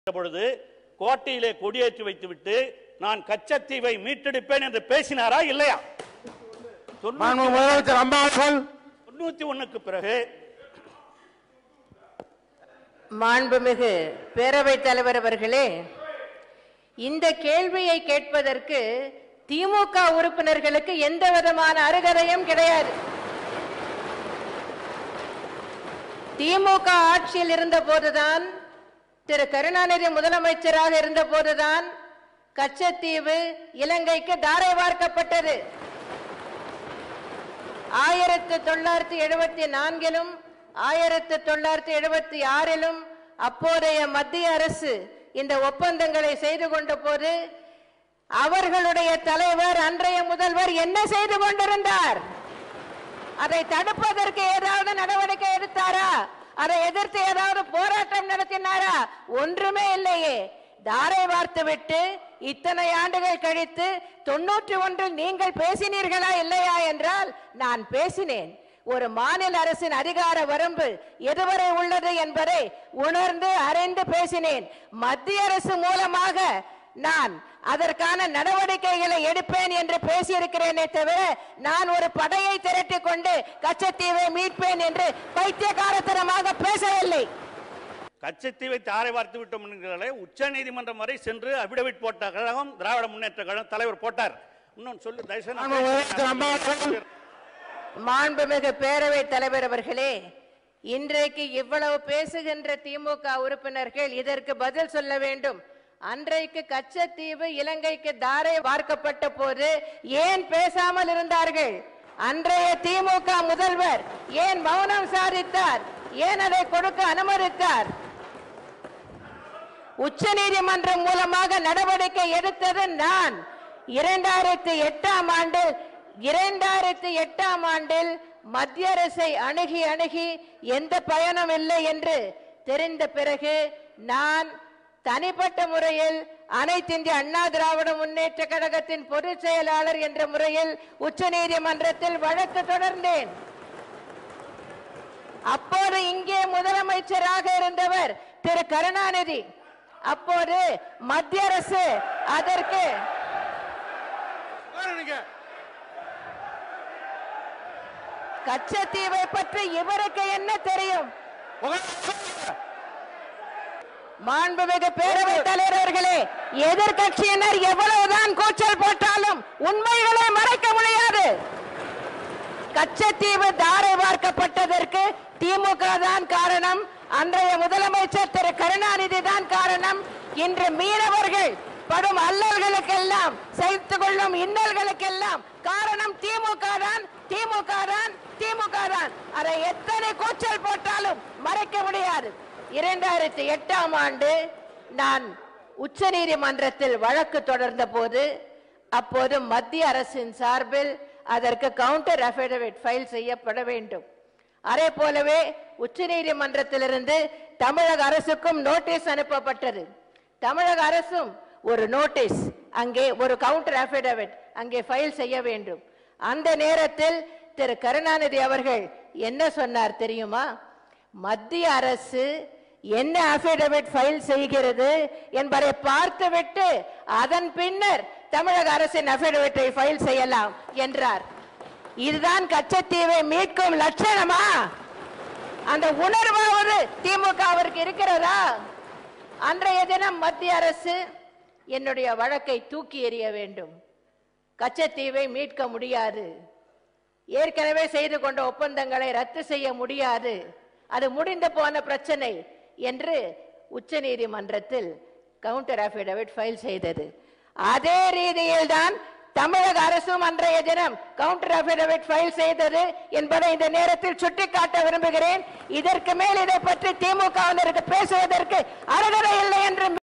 பொழுது கோட்டையிலே கொடியேற்றி வைத்துவிட்டு நான் கச்சத்தீவை மீட்டெடுப்பேன் என்று பேசினாரா இல்லையா? 91க்கு பிறகு மாண்புமிகு பேரவைத் தலைவர் அவர்களே, இந்த கேள்வியை கேட்பதற்கு திமுக உறுப்பினர்களுக்கு எந்த விதமான அருகதையும் கிடையாது. திமுக ஆட்சியில் இருந்த போதுதான், திரு கருணாநிதி முதலமைச்சராக இருந்த போதுதான் கச்சத்தீவு இலங்கைக்கு தாரை வார்க்கப்பட்டது. 1974 1976 அப்போதைய மத்திய அரசு இந்த ஒப்பந்தங்களை செய்து கொண்ட போது அவர்களுடைய தலைவர் அன்றைய முதல்வர் என்ன செய்து கொண்டிருந்தார்? அதை தடுப்பதற்கு ஏதாவது நடவடிக்கை எடுத்தாரா? அதை எதிர்த்து ஏதாவது போராட்டம் நடத்தினாரா? ஒன்றுமே இல்லையே. தாரை வார்த்துவிட்டு இத்தனை ஆண்டுகள் கழித்து 91 நீங்கள் பேசினீர்களா இல்லையா என்றால் நான் பேசினேன். ஒரு மாநில அரசின் அதிகார வரம்பு எதுவரை உள்ளது என்பதை உணர்ந்து அறிந்து பேசினேன். மத்திய அரசு மூலமாக நான் அதற்கான நடவடிக்கைகளை எடுப்பேன் என்று பேசியிருக்கிறேனே தவிர நான் ஒரு படையை திரட்டி கொண்டு கச்சத்தீவை மீட்பேன் என்று பைத்தியக்காரத்தனமாக பேசவில்லை. கச்சத்தீவை தாரை வார்த்து விட்டோம் என்கிறே உச்ச நீதிமன்றம் வரை சென்று அபிடவிட் போட்ட கழகம் திராவிட முன்னேற்ற கழகம் தலைவர் போட்டார். இன்னொன்று சொல்லு தயவுசெய்து. மாண்புமிகு பேரவைத் தலைவர் அவர்களே, இன்றைக்கு இவ்வளவு பேசுகின்ற திமுக உறுப்பினர்கள் இதற்கு பதில் சொல்ல வேண்டும். அன்றைக்கு கச்சத்தீவு இலங்கைக்கு தாரை வார்க்கப்பட்ட போது ஏன் பேசாமல் இருந்தார்கள்? அன்றைய திமுக முதல்வர் ஏன் மௌனம் சாதித்தார்? ஏன் அதை கொடுக்க அனுமதித்தார்? உச்ச நீதிமன்றம் மூலமாக நடவடிக்கை எடுத்தது நான். 2008 ஆண்டில் மத்திய அரசை அணுகி எந்த பயனும் இல்லை என்று தெரிந்த பிறகு நான் தனிப்பட்ட முறையில் அனைத்து இந்திய அண்ணா திராவிட முன்னேற்ற கழகத்தின் பொதுச் செயலாளர் என்ற முறையில் உச்ச நீதிமன்றத்தில் வழக்கு தொடர்ந்தேன். அப்போது இங்கே முதலமைச்சராக இருந்தவர் திரு கருணாநிதி. அப்போது மத்திய அரசு அதற்கு கச்சத்தீவை பற்றி இவருக்கு என்ன தெரியும்? மாண்புமிகு பேரவைத் தலைவர்களே, எதிர்கட்சியினர் எவ்வளவுதான் கூச்சல் போட்டாலும் உண்மைகளை மறைக்க முடியாது. கச்சத்தீவு தாரை வார்க்கப்பட்டதற்கு திமுக தான் காரணம். அன்றைய முதலமைச்சர் திரு கருணாநிதி தான் காரணம். இன்று மீனவர்கள் படும் அல்லல்களுக்கெல்லாம் செய்து கொள்ளும் இன்னல்களுக்கெல்லாம் காரணம் திமுக தான். அதை எத்தனை கூச்சல் போட்டாலும் மறைக்க முடியாது. 2008 ஆண்டு நான் உச்ச நீதிமன்றத்தில் வழக்கு தொடர்ந்த போது அப்போது மத்திய அரசின் சார்பில் அதற்கு கவுண்டர் அஃபிடவிட் ஃபைல் செய்யப்பட வேண்டும். அதே போலவே உச்ச நீதிமன்றத்திலிருந்து தமிழக அரசுக்கும் நோட்டீஸ் அனுப்பப்பட்டது. தமிழக அரசும் ஒரு நோட்டீஸ், அங்கே ஒரு கவுண்டர் அஃபிடவிட் அங்கே ஃபைல் செய்ய வேண்டும். அந்த நேரத்தில் திரு கருணாநிதி அவர்கள் என்ன சொன்னார் தெரியுமா? மத்திய அரசு என்ன அஃபிடவிட் ஃபைல் செய்கிறது என்பதை பார்த்துவிட்டு அதன் பின்னர் தமிழக அரசின் அஃபிடவிட்டை ஃபைல் செய்யலாம் என்றார். இதுதான் கச்சத்தீவை மீட்கும் லட்சணமா? அந்த உணர்வாவது திமுகவிற்கு இருக்கிறதா? அன்றைய தினம் மத்திய அரசு என்னுடைய வழக்கை தூக்கி எறிய வேண்டும், கச்சத்தீவை மீட்க முடியாது, ஏற்கனவே செய்து கொண்ட ஒப்பந்தங்களை ரத்து செய்ய முடியாது, அது முடிந்து போன பிரச்சனை என்று உச்ச நீதிமன்றத்தில் கவுண்டர் அஃபிடவிட் ஃபைல் செய்தது. அதே ரீதியில் தான் தமிழக அரசும் அன்றைய தினம் கவுண்டர் அஃபிடவிட் ஃபைல் செய்தது என்பதை இந்த நேரத்தில் சுட்டிக்காட்ட விரும்புகிறேன். இதற்கு மேல் இதை பற்றி திமுகவினருக்கு பேசுவதற்கு அருகதை இல்லை என்று